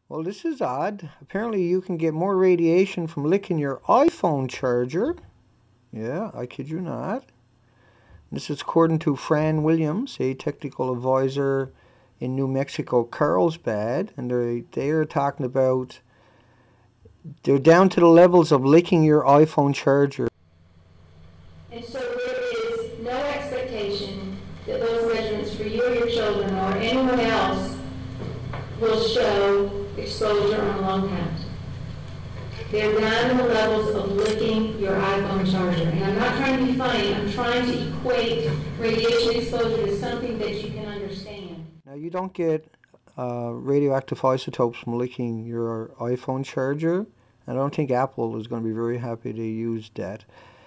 Well, this is odd. Apparently you can get more radiation from licking your iPhone charger. Yeah, I kid you not. This is according to Fran Williams, a technical advisor in New Mexico, Carlsbad, and they are talking about they're down to the levels of licking your iPhone charger. And so there is no expectation that those measurements for you or your children or anyone else will show exposure on a long count. They're down to the levels of licking your iPhone charger. And I'm not trying to be funny, I'm trying to equate radiation exposure to something that you can understand. Now, you don't get radioactive isotopes from licking your iPhone charger. I don't think Apple is going to be very happy to use that.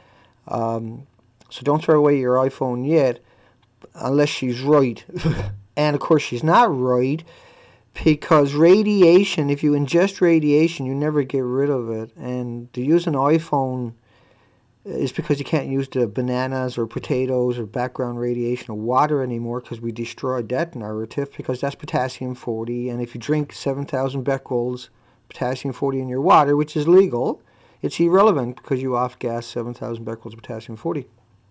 So don't throw away your iPhone yet, unless she's right. And of course she's not right, because radiation, if you ingest radiation, you never get rid of it. And to use an iPhone is because you can't use the bananas or potatoes or background radiation or water anymore, because we destroyed that narrative, because that's potassium-40. And if you drink 7,000 becquerels potassium-40 in your water, which is legal, it's irrelevant because you off-gas 7,000 becquerels of potassium-40.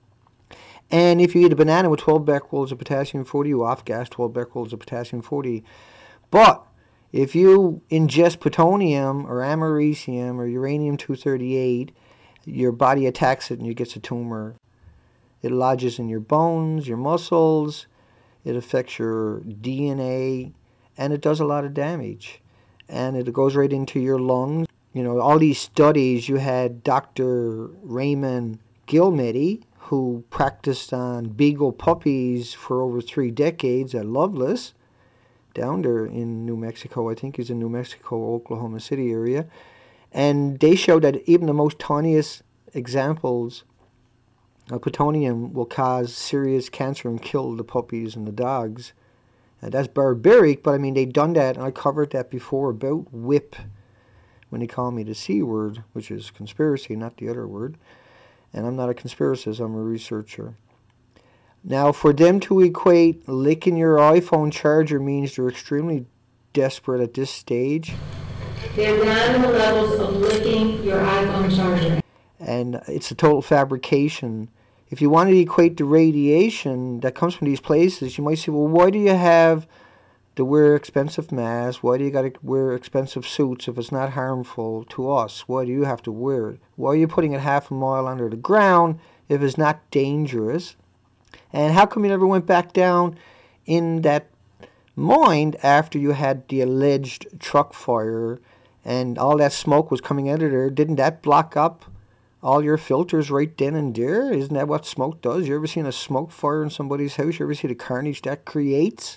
And if you eat a banana with 12 becquerels of potassium-40, you off-gas 12 becquerels of potassium-40. But if you ingest plutonium or americium or uranium-238, your body attacks it and you get a tumor. It lodges in your bones, your muscles, it affects your DNA, and it does a lot of damage. And it goes right into your lungs. You know, all these studies, you had Dr. Raymond Gilmedy, who practiced on beagle puppies for over 3 decades at Loveless, down there in New Mexico. I think he's in New Mexico, Oklahoma City area. And they showed that even the most tiniest examples of plutonium will cause serious cancer and kill the puppies and the dogs. And that's barbaric, but I mean, they've done that, and I covered that before about WHIP, when they call me the C word, which is conspiracy, not the other word. And I'm not a conspiracist, I'm a researcher. Now, for them to equate licking your iPhone charger means they're extremely desperate at this stage. They're down to the levels of licking your iPhone charger. And it's a total fabrication. If you want to equate the radiation that comes from these places, you might say, well, why do you have to wear expensive masks? Why do you got to wear expensive suits if it's not harmful to us? Why do you have to wear it? Why are you putting it half a mile under the ground if it's not dangerous? And how come you never went back down in that mine after you had the alleged truck fire and all that smoke was coming out of there? Didn't that block up all your filters right then and there? Isn't that what smoke does? You ever seen a smoke fire in somebody's house? You ever see the carnage that creates?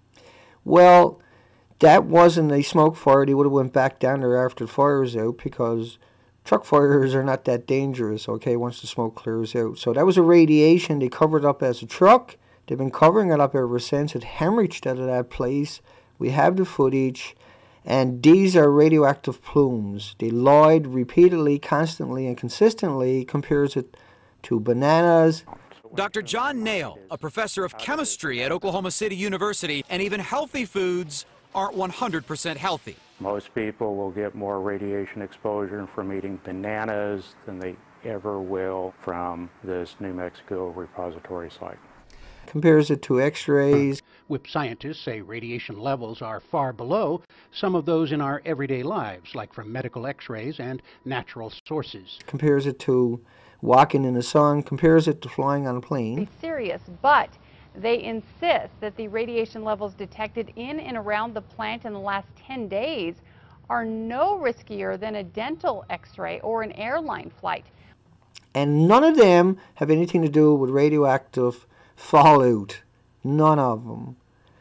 Well, that wasn't a smoke fire. They would have went back down there after the fire was out, because truck fires are not that dangerous, okay, once the smoke clears out. So that was a radiation. They covered it up as a truck. They've been covering it up ever since. It hemorrhaged out of that place. We have the footage. And these are radioactive plumes. They lied repeatedly, constantly, and consistently, compares it to bananas. Dr. John Nail, a professor of chemistry at Oklahoma City University, and even healthy foods aren't 100% healthy. Most people will get more radiation exposure from eating bananas than they ever will from this New Mexico repository site. Compares it to x-rays. WHIP scientists say radiation levels are far below some of those in our everyday lives, like from medical x-rays and natural sources. Compares it to walking in the sun. Compares it to flying on a plane. It's serious, but they insist that the radiation levels detected in and around the plant in the last 10 days are no riskier than a dental x-ray or an airline flight. And none of them have anything to do with radioactive fallout. None of them.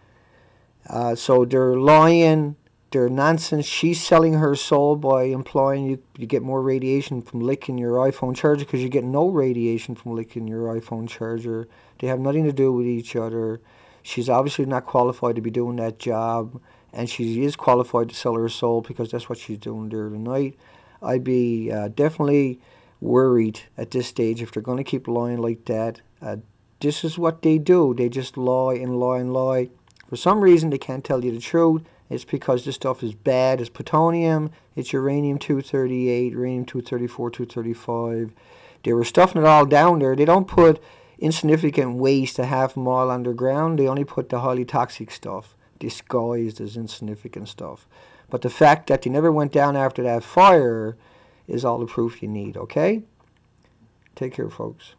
So they're lying, they're nonsense. She's selling her soul by implying you get more radiation from licking your iPhone charger, because you get no radiation from licking your iPhone charger. They have nothing to do with each other. She's obviously not qualified to be doing that job, and she is qualified to sell her soul, because that's what she's doing there tonight. I'd be definitely worried at this stage if they're going to keep lying like that. This is what they do. They just lie and lie and lie. For some reason, they can't tell you the truth, It's because this stuff is bad. It's plutonium, it's uranium-238, uranium-234, 235. They were stuffing it all down there. They don't put insignificant waste to have them all underground. They only put the highly toxic stuff, disguised as insignificant stuff. But the fact that they never went down after that fire is all the proof you need, okay? Take care, folks.